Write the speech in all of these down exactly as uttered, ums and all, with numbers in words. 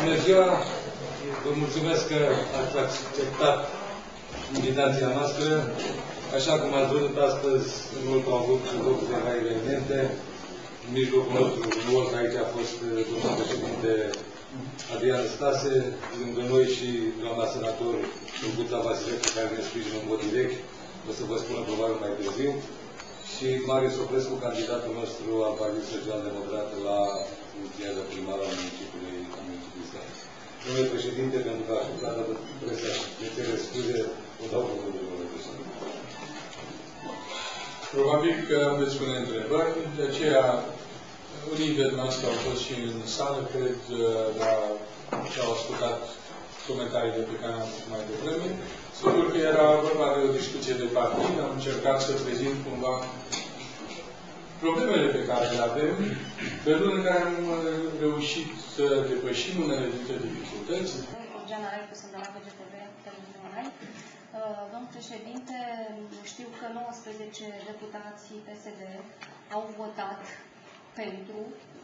Bună ziua! Vă mulțumesc că ați acceptat invitația noastră. Așa cum ați văzut astăzi, în urmă au avut loc câteva evenimente. În mijlocul nostru, frumos, aici a fost domnul președinte Adrian Stase, lângă noi și doamna senator Olguța Vasilescu, care ne sprijină în mod direct. O să vă spună probabil mai târziu. Și Marius Oprescu, candidatul nostru al Partidului Social-Democrat la funcția de primar al municipiului Stase. Domnule președinte, pentru că a așteptat toată presa, ne cere scuze, o dau cuvântul, domnule președinte. Probabil că veți pune întrebări, de aceea unii dintre noastre au fost și în sală, cred, la ce au ascultat comentariile pe care am făcut mai devreme. Sigur că era vorba de o discuție de partid, am încercat să prezint cumva problemele pe care le avem, pe luni în care am reușit să depășim unele dintre dificultăți. Domnul președinte, știu că nouăsprezece deputații P S D au votat pentru,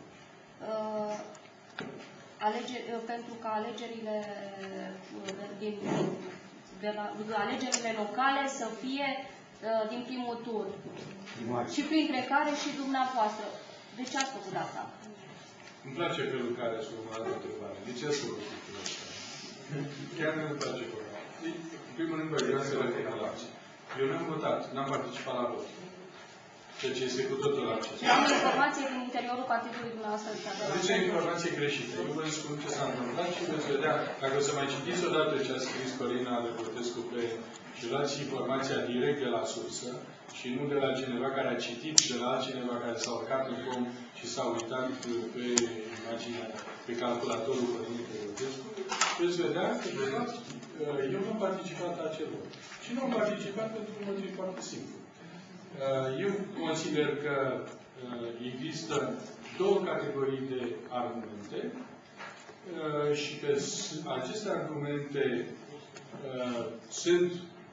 uh, alege, pentru ca alegerile din de la, alegerile locale să fie uh, din primul tur. Primari. Și printre care și dumneavoastră. De ce ați făcut asta? Îmi place felul care ați formulat întrebarea. De ce ați făcut lucrul ăsta? Chiar nu-mi place formulat. În primul rând, vă vreau să recomand. Eu n-am votat, n-am participat la vot. Ceea ce este cu totul acesta. Am o informație din interiorul partidului dumneavoastră. Deci e informație greșită. Eu vă spun ce s-a întâmplat și veți vedea, dacă o să mai citiți odată ce a scris Corina Leprotescu pe și luați informația direct de la sursă și nu de la cineva care a citit, de la altcineva care s-a urcat în pom și s-a uitat pe imaginea, pe calculatorul Corinei Leprotescu, veți vedea că, de fapt, eu nu am participat la acel vot. Și nu am participat pentru un motiv foarte simplu. Eu consider că există două categorii de argumente și că aceste argumente sunt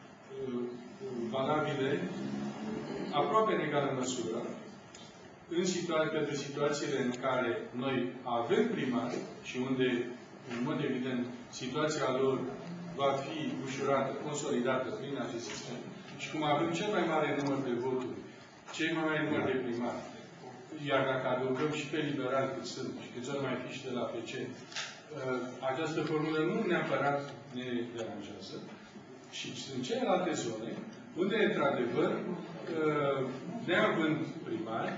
valabile aproape în egală măsură în situa- pentru situațiile în care noi avem primari și unde, în mod evident, situația lor va fi ușurată, consolidată prin acest sistem. Și cum avem cel mai mare număr de voturi, cel mai mare număr de primari, iar dacă adăugăm și pe liberali cât sunt, și câți ori mai fi și de la P C, această formulă nu neapărat ne deranjează. Și în celelalte zone, unde, într-adevăr, neavând primari,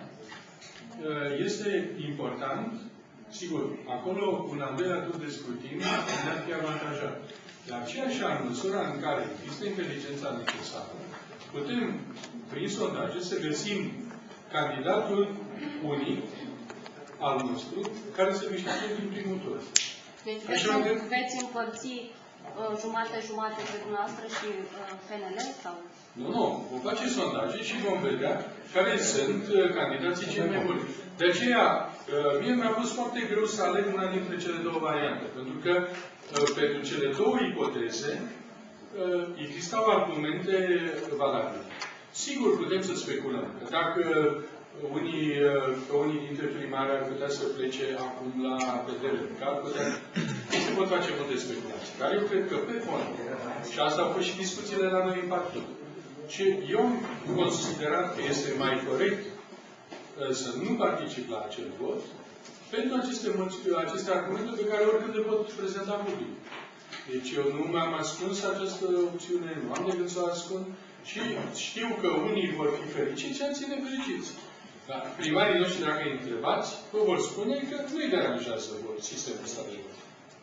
este important, sigur, acolo un al doilea tur de scrutin ne-ar fi avantajat. De aceeași măsură în care există inteligența necesară, putem, prin sondaje, să găsim candidatul unic al nostru, care să câștige din primul tur. Deci veți, veți împărți jumate-jumate uh, pe dumneavoastră și uh, P N L? Sau? Nu, nu. Vom face sondaje și vom vedea care sunt uh, candidații cei mai buni. De aceea, uh, mie mi-a fost foarte greu să aleg una dintre cele două variante, pentru că pentru cele două ipoteze existau argumente valabile. Sigur, putem să speculăm că dacă unii, că unii dintre primari ar putea să plece acum la vedere, că ar putea, se pot face multe speculații. Dar eu cred că pe fond, și asta au fost și discuțiile la noi în partid, și eu am considerat că este mai corect să nu particip la acel vot, pentru aceste, aceste argumente pe care oricând le pot prezenta public. Deci eu nu mi-am ascuns această opțiune, nu am de gând să o ascund și știu că unii vor fi fericiți și alții nefericiți. Dar primarii noștri, dacă îi întrebați, vă vor spune că nu-i deranjează sistemul ăsta de vot.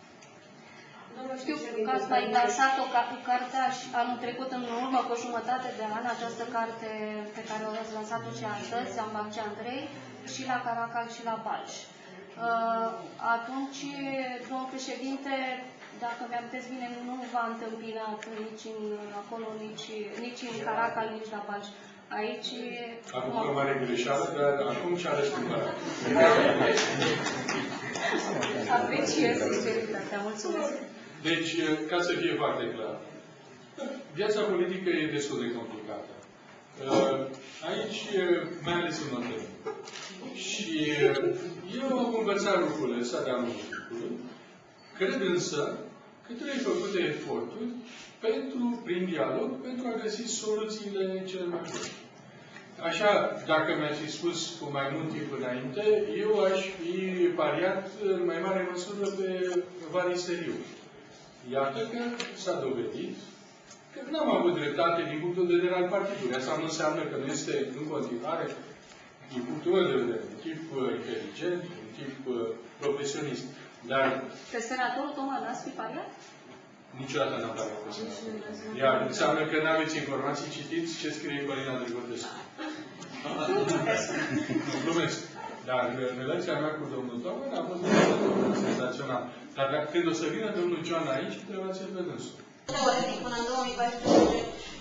Știu că ați mai lansat o carte anul trecut, în urmă cu o jumătate de an, această carte pe care o ați lansat-o și astăzi, am Bacce Andrei, și la Caracal și la Balș. Uh, atunci, domnul președinte, dacă mi-amintesc bine, nu v-a întâmpinat nici în, acolo, nici, nici în Caracal, nici la Balș. Aici... Acum o mare greșeală, dar acum ce-a răspundat? Apreciez sinceritatea. Mulțumesc. Deci, ca să fie foarte clar, viața politică e destul de complicată. Aici, mai ales în Londra. Și eu am învățat lucrurile ăsta de-a lungul timpului Cred însă că trebuie făcute eforturi pentru, prin dialog, pentru a găsi soluțiile cele mai bune. Așa, dacă mi-ați fi spus cu mai mult timp înainte, eu aș fi pariat în mai mare măsură pe Variseriu. Iată că s-a dovedit că n-am avut dreptate din punctul de vedere al partidului. Asta nu înseamnă că nu este în continuare, din punctul meu de vedere, un tip uh, inteligent, un tip uh, profesionist. Dar... Pe senatorul Toma n-ați fi pariat? Niciodată n-am pariat pe senator. Iar înseamnă că n-aveți informații, citiți ce scrie Corina Drăgotescu. Glumesc. Dar relația mea cu domnul Toma a fost senzațional. Dar când o să vină domnul Joan aici, trebuie să-l vedem. Teoretic, până în două mii paisprezece,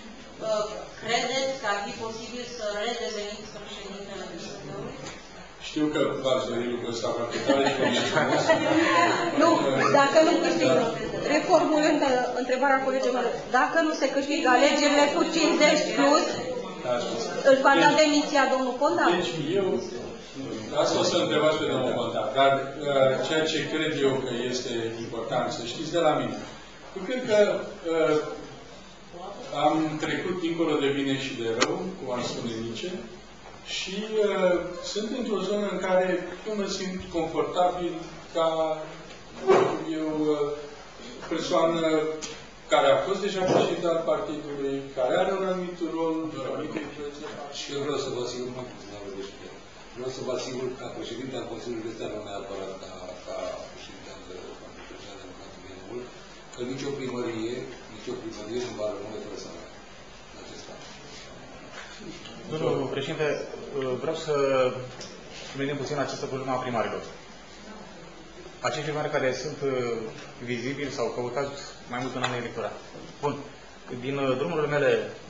credeți că ar fi posibil să redeveniți președintele P S D-ului? Știu că v-ați dorit lucrul ăsta foarte tare și v-am frumos. Nu, dacă nu câștigă, reformulând întrebarea colegilor, dacă nu se câștigă alegerile cu cincizeci plus, îl va da demisia domnul Ponta? Deci eu, asta o să întrebați pe domnul Ponta, dar uh, ceea ce cred eu că este important să știți de la mine. Eu cred că uh, am trecut dincolo de bine și de rău, cum am spune Nice, și uh, sunt într-o zonă în care eu mă simt confortabil ca eu uh, persoană care a fost deja președinte al partidului, care are un anumit rol, o anumită influență. Și eu vreau să vă asigur, nu vreau să vă asigur ca președinte al Consiliului Județean, nu neapărat ca, ca președinte al Partidului Social Democrat Mult, că nicio primărie, nicio primărie nu va rămâne fără salarii în acest an. Domnul președinte, vreau să venim puțin această problemă a primarilor. Acești primari care sunt vizibili sau căutați mai mult în anul electoral. Bun. Din drumurile mele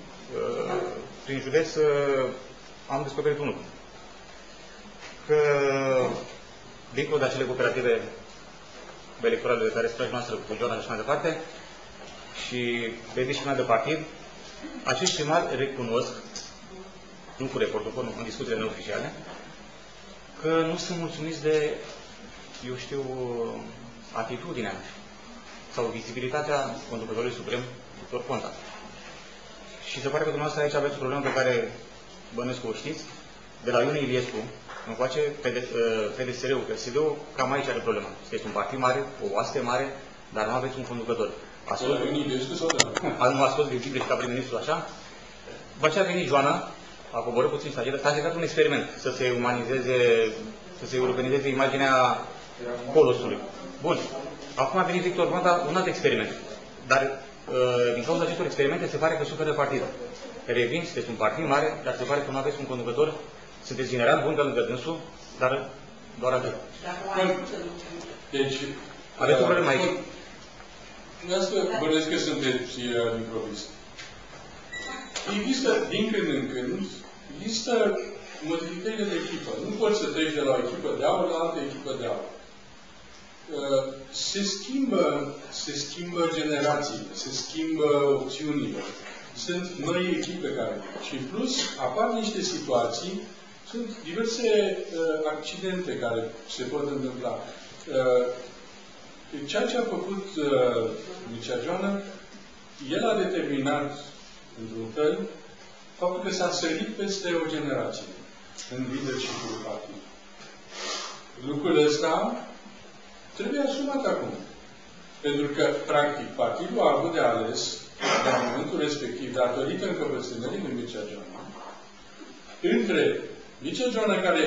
prin județ am descoperit unul. Că dincolo de acele cooperative electorale de care spuneți noastră cu Joana și așa mai departe, și pe disciplina de partid, acești primari recunosc, nu cu reportul, în discuțiile neoficiale, că nu sunt mulțumiți de, eu știu, atitudinea sau vizibilitatea conducătorului suprem, Victor Ponta. Și se pare că dumneavoastră aici aveți o problemă pe care bănuiesc că o știți. De la Ion Iliescu încoace, P D S R-ul, P S D-ul, cam aici are problema. Este un partid mare, o oaste mare, dar nu aveți un conducător. A de la Ion Iliescu sau de la? Nu a scos vizibil și ca prim-ministru așa. După aceea a venit Joana, a coborât puțin stagiile, s-a încercat un experiment să se umanizeze, să se europenizeze imaginea colosului. Bun. Acum a venit Victor Ponta, un alt experiment. Dar din cauza acestor experimente se pare că suferă partidul. Revin, sunteți un partid mare, dar se pare că nu aveți un conducător, sunteți general bun pe lângă dânsul, dar doar atât. Deci, aveți o problemă aici. Asta bănuiesc că sunteți improvist. Există, din când în când, există modificările de echipă. Nu poți să treci de la o echipă de aur la altă echipă de aur. Se schimbă, se schimbă generațiile, se schimbă opțiunile. Sunt noi echipe care... Și în plus, apar niște situații, sunt diverse uh, accidente care se pot întâmpla. Uh, ceea ce a făcut uh, Mircea Joană, el a determinat, într-un fel, faptul că s-a sărit peste o generație în leadership-ul partidului. Lucrul ăsta trebuie asumat acum. Pentru că, practic, partidul a avut de ales, la momentul respectiv, datorită încăpățânării lui Mircea Joană, între Mircea Joană, care,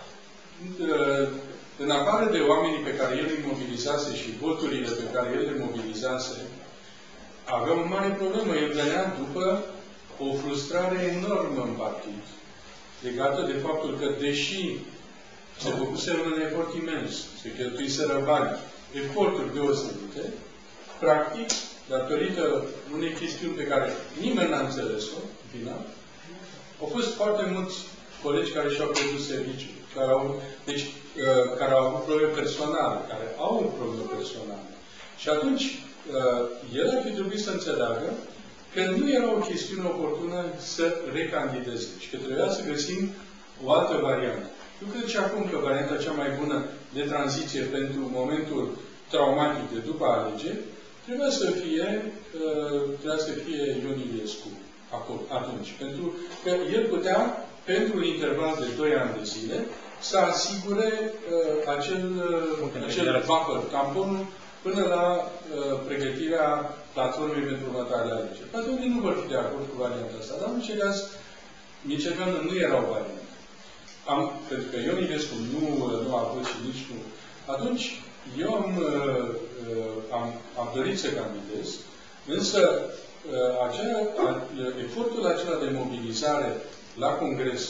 în afară de oamenii pe care el îi mobilizase și voturile pe care el le mobilizase, avea o mare problemă. El venea după o frustrare enormă în partid, legată de faptul că, deși se făcuseră un efort imens, se cheltuiseră bani, eforturi deosebite, practic, datorită unei chestiuni pe care nimeni n-a înțeles-o, în final, au fost foarte mulți colegi care și-au pierdut serviciul, care au, deci, uh, care au avut probleme personale, care au probleme personale. Și atunci, uh, el ar fi trebuit să înțeleagă că nu era o chestiune oportună să recandideze și că trebuia să găsim o altă variantă. Eu cred și acum că varianta cea mai bună de tranziție pentru momentul traumatic de după alegeri, trebuia să fie, uh, trebuia să fie Ion Iliescu acolo, atunci. Pentru că el putea, pentru un interval de doi ani de zile, să asigure uh, acel, uh, acel buffer, tamponul, până la uh, pregătirea platformei pentru următoarele alegeri. Poate unii nu vor fi de acord cu varianta asta, dar în orice caz, Miceveanu nu era o variantă. Am, pentru că Ion Iliescu nu, nu a avut și nici nu. Atunci, eu am, uh, am, am dorit să candidez, însă uh, acea, a, efortul acela de mobilizare la Congres,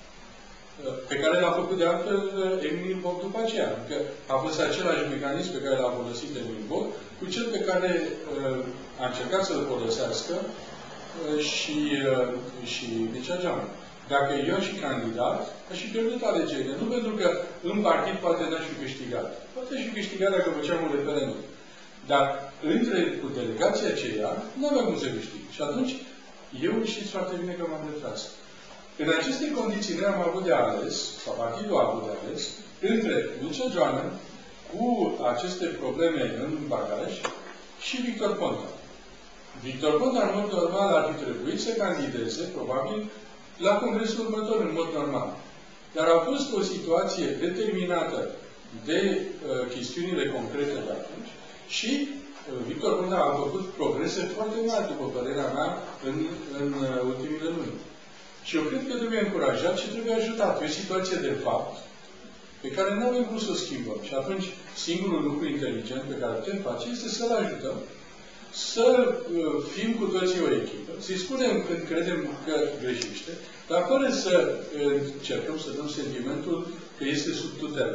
uh, pe care l-a făcut de altfel Emil Boc după aceea, că a fost același mecanism pe care l-a folosit Emil Boc, cu cel pe care uh, a încercat să-l folosească uh, și, uh, și Mircea Geamă. Dacă eu aș fi candidat, aș fi pierdut alegerile. Nu pentru că în partid poate n-aș fi câștigat. Poate aș fi câștigat dacă făceam un referendum. Dar între cu delegația aceea, nu aveam cum să câștig. Și atunci, eu știți foarte bine că m-am retras. În aceste condiții noi am avut de ales, sau partidul a avut de ales, între Mircea Joană, cu aceste probleme în bagaj, și Victor Ponta. Victor Ponta, în mod normal, ar fi trebuit să candideze, probabil, la congresul următor, în mod normal. Dar a fost o situație determinată de uh, chestiunile concrete de atunci și uh, Victor Ponta a făcut progrese foarte mari, după părerea mea, în, în uh, ultimile luni. Și eu cred că trebuie încurajat și trebuie ajutat. E o situație de fapt pe care nu avem cum să o schimbăm. Și atunci, singurul lucru inteligent pe care putem face este să-l ajutăm, să uh, fim cu toții o echipă, să-i spunem când credem că greșește, dar fără să uh, încercăm să dăm sentimentul că este sub tutelă.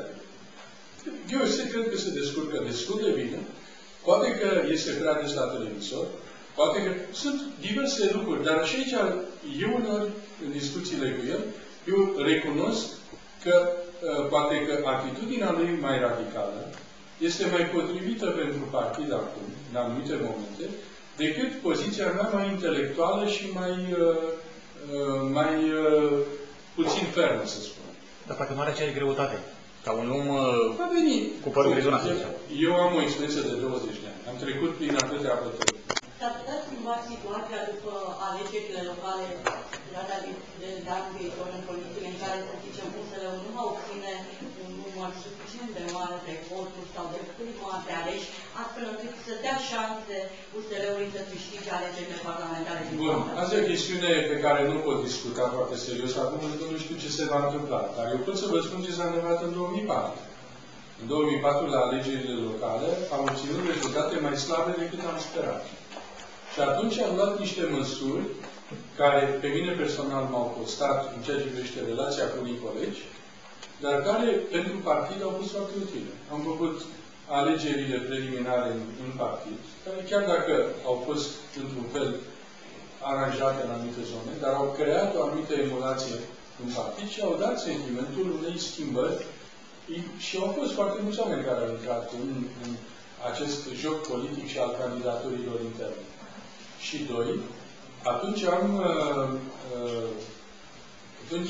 Eu se cred că se descurcă destul de bine, poate că este prea des la televizor, poate că sunt diverse lucruri, dar și aici, eu uneori, în discuțiile cu el, eu recunosc că uh, poate că atitudinea lui mai radicală este mai potrivită pentru partid acum, în anumite momente, decât poziția mea mai intelectuală și mai, uh, uh, mai uh, puțin fermă, să spun. Dar poate nu are aceeași greutate. Ca un om Va veni. cu părul grizonat. Eu am o experiență de douăzeci de ani. Am trecut prin atâtea bătăi. S-ar putea schimba situația după alegerile locale data de, de, de anul viitor în politicile în care, să zicem, U S L-ul nu va obține un număr suficient de mare de voturi sau de primate aleși, astfel încât să dea șanse U S L-ului să câștige alegerile parlamentare din Bun, asta e o chestiune pe care nu pot discuta foarte serios acum, pentru că nu știu ce se va întâmpla. Dar eu pot să vă spun ce s-a întâmplat în două mii patru. În două mii patru, la alegerile locale, am obținut rezultate mai slabe decât am sperat. Și atunci am luat niște măsuri care pe mine personal m-au costat în ceea ce privește relația cu unii colegi, dar care pentru partid au fost foarte utile. Am făcut alegerile preliminare în, în partid, care chiar dacă au fost într-un fel aranjate în anumite zone, dar au creat o anumită emulație în partid și au dat sentimentul unei schimbări și au fost foarte mulți oameni care au intrat în, în acest joc politic și al candidaturilor interne. Și doi, atunci am uh, uh, atunci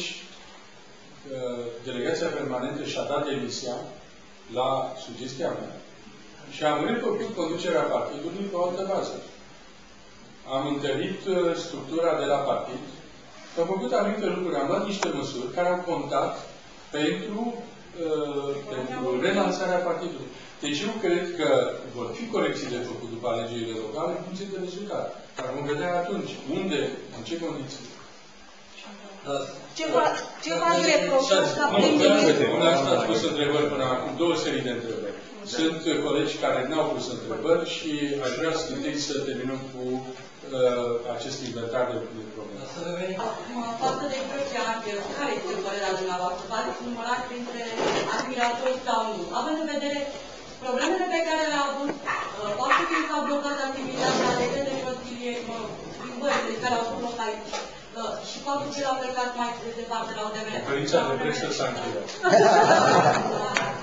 uh, delegația permanentă și-a dat demisia la sugestia mea și am refăcut conducerea partidului pe o altă bază. Am întărit uh, structura de la partid, am făcut anumite lucruri, am luat niște măsuri care au contat pentru, uh, pentru relansarea partidului. Deci eu cred că vor fi corecții de făcut după alegerile locale în funcție de rezultat. Dar vom vedea atunci unde, în ce condiții. Ce v-ați reproșat ca prim-ministru? Nu ați pus întrebări până acum, două serii de întrebări. Sunt colegi care n-au pus întrebări și aș vrea să întâi să terminăm cu uh, acest inventar de probleme. Acum, față de Mircea Angel, care este părerea dumneavoastră? V-ați numărat printre admiratori sau nu? Având în vedere problemele pe care le-a avut, faptul că s-a blocat activitatea de către Consilie, schimbările care au avut loc aici, și faptul că el a plecat mai departe la O D M R. Conferința de presă s-a încheiat.